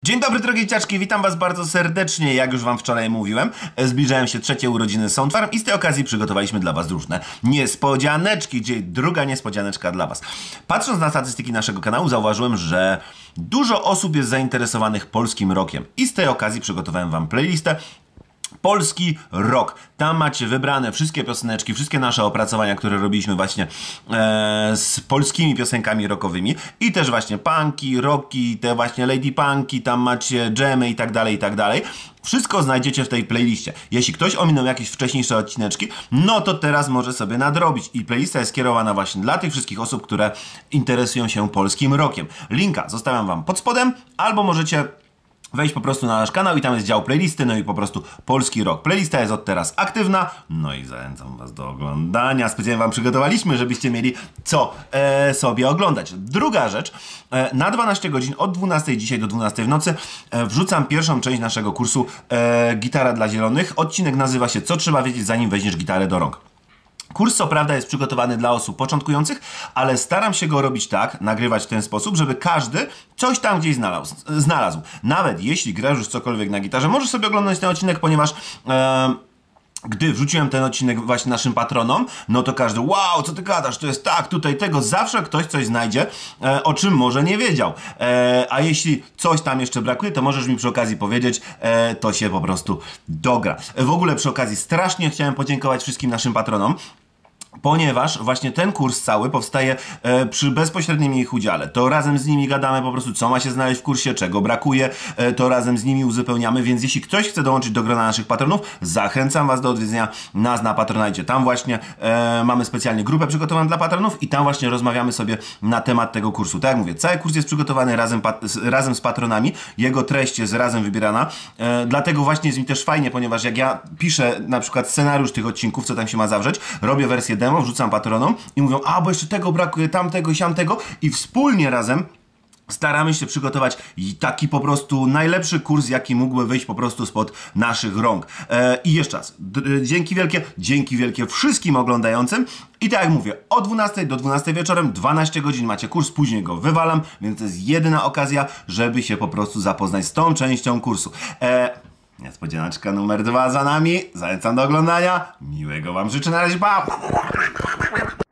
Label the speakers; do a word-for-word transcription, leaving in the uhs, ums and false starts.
Speaker 1: Dzień dobry drogie dzieciaczki, witam was bardzo serdecznie. Jak już wam wczoraj mówiłem, zbliżają się trzecie urodziny Soundfarm i z tej okazji przygotowaliśmy dla was różne niespodzianeczki. Dzisiaj druga niespodzianeczka dla was. Patrząc na statystyki naszego kanału, zauważyłem, że dużo osób jest zainteresowanych polskim rockiem i z tej okazji przygotowałem wam playlistę Polski Rock. Tam macie wybrane wszystkie pioseneczki, wszystkie nasze opracowania, które robiliśmy właśnie e, z polskimi piosenkami rockowymi i też właśnie punki, rocki, te właśnie lady punki, tam macie dżemy i tak dalej, i tak dalej. Wszystko znajdziecie w tej playliście. Jeśli ktoś ominął jakieś wcześniejsze odcineczki, no to teraz może sobie nadrobić. I playlista jest skierowana właśnie dla tych wszystkich osób, które interesują się polskim rockiem. Linka zostawiam wam pod spodem, albo możecie wejść po prostu na nasz kanał i tam jest dział playlisty, no i po prostu polski rock. Playlista jest od teraz aktywna, no i zachęcam was do oglądania. Specjalnie wam przygotowaliśmy, żebyście mieli co e, sobie oglądać. Druga rzecz, e, na dwanaście godzin od dwunastej dzisiaj do dwunastej w nocy e, wrzucam pierwszą część naszego kursu e, Gitara dla Zielonych. Odcinek nazywa się Co trzeba wiedzieć, zanim weźmiesz gitarę do rąk. Kurs co prawda jest przygotowany dla osób początkujących, ale staram się go robić tak, nagrywać w ten sposób, żeby każdy coś tam gdzieś znalazł. znalazł. Nawet jeśli grasz już cokolwiek na gitarze, możesz sobie oglądać ten odcinek, ponieważ E, gdy wrzuciłem ten odcinek właśnie naszym patronom, no to każdy, wow, co ty gadasz, to jest tak, tutaj tego, zawsze ktoś coś znajdzie, e, o czym może nie wiedział. E, a jeśli coś tam jeszcze brakuje, to możesz mi przy okazji powiedzieć, e, to się po prostu dogra. W ogóle przy okazji strasznie chciałem podziękować wszystkim naszym patronom, ponieważ właśnie ten kurs cały powstaje e, przy bezpośrednim ich udziale. To razem z nimi gadamy po prostu, co ma się znaleźć w kursie, czego brakuje, e, to razem z nimi uzupełniamy, więc jeśli ktoś chce dołączyć do grona naszych patronów, zachęcam was do odwiedzenia nas na Patronite. Tam właśnie e, mamy specjalnie grupę przygotowaną dla patronów i tam właśnie rozmawiamy sobie na temat tego kursu. Tak jak mówię, cały kurs jest przygotowany razem, z, razem z patronami, jego treść jest razem wybierana, e, dlatego właśnie jest mi też fajnie, ponieważ jak ja piszę na przykład scenariusz tych odcinków, co tam się ma zawrzeć, robię wersję demo, wrzucam patronom i mówią, a bo jeszcze tego brakuje, tamtego i siamtego i wspólnie razem staramy się przygotować taki po prostu najlepszy kurs, jaki mógłby wyjść po prostu spod naszych rąk. E, I jeszcze raz, dzięki wielkie, dzięki wielkie wszystkim oglądającym. I tak jak mówię, o dwunastej do dwunastej wieczorem, dwanaście godzin macie kurs, później go wywalam, więc to jest jedyna okazja, żeby się po prostu zapoznać z tą częścią kursu. E, Niespodzianeczka numer dwa za nami. Zachęcam do oglądania. Miłego wam życzę. Na razie, pa!